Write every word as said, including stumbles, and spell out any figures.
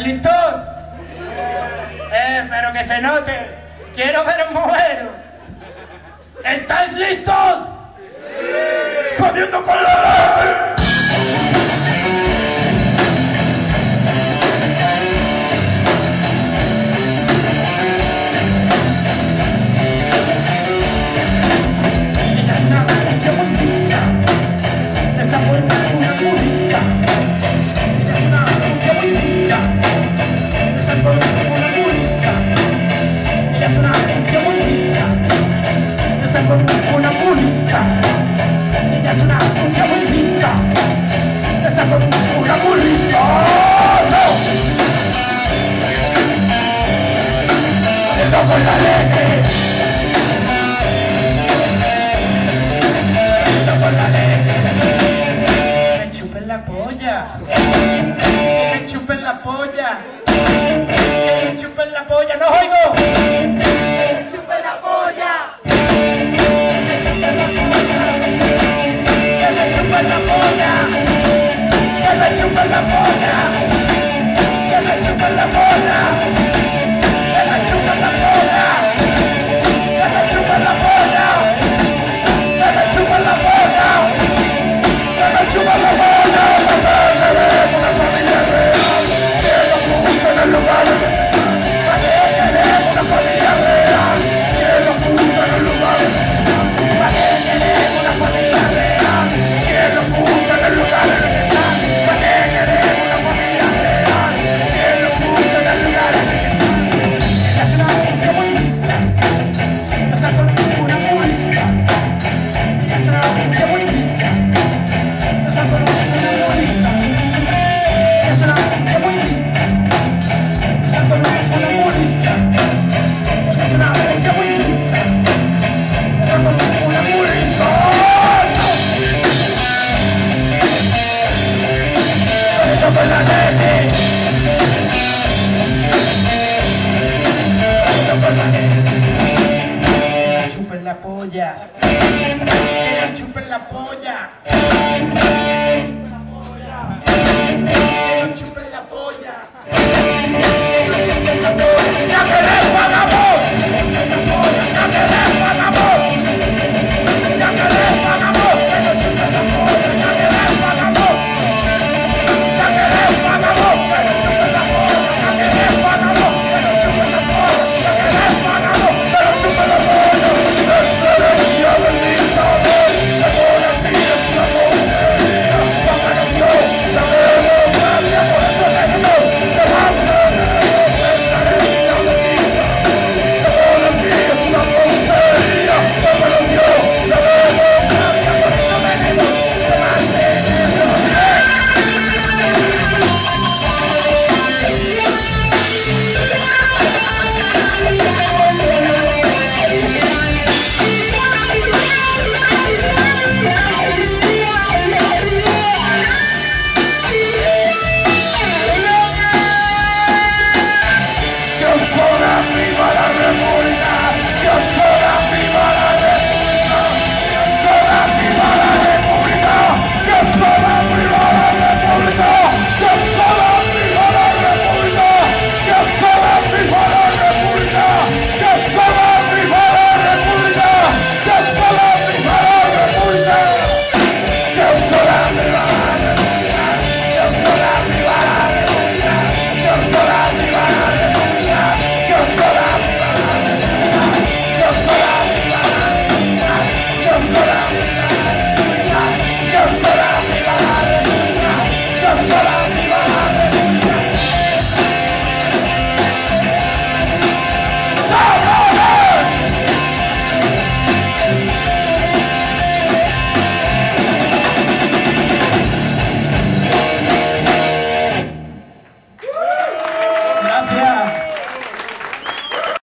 listos? Eh, pero que se note. Quiero veros moveros. ¿Estáis listos? ¡Sí! ¡Jodiendo con la... Una mulista, ella es una cumbia muy lista, está con una mulista. ¡Oh, no! ¡Está con la leche! ¡Está con la leche! ¡Me chupen la polla! ¡Me chupen la polla! ¡Me chupen la polla! ¡No oigo! ¡Me chupen la polla! ¡Que se chupen la polla! ¡Que se chupen la polla! ¡Que se chupen la polla! ¡Que se chupen la polla! ¡Que se chupen la polla! ¡Que se chupen la polla! ¡Que se chupen la polla! ¡Queremos una familia real! ¡Que nos puse en el lugar! ¡Queremos una familia real! ¡Que nos puse en el lugar! ¡Queremos una familia real! ¡Que nos puse en el lugar! ¡Queremos una familia real! ¡Que nos puse en el lugar! Ella es una cumbia muy lista, está con una mulista. Ella es una cumbia muy lista, está con una mulista. Ella es una cumbia muy lista, está con una mulista. Ella es una cumbia muy lista, está con una mulista. ¡Está con la nene! ¡Está con la nene! ¡Me chupen la polla! ¡Que me chupen la polla!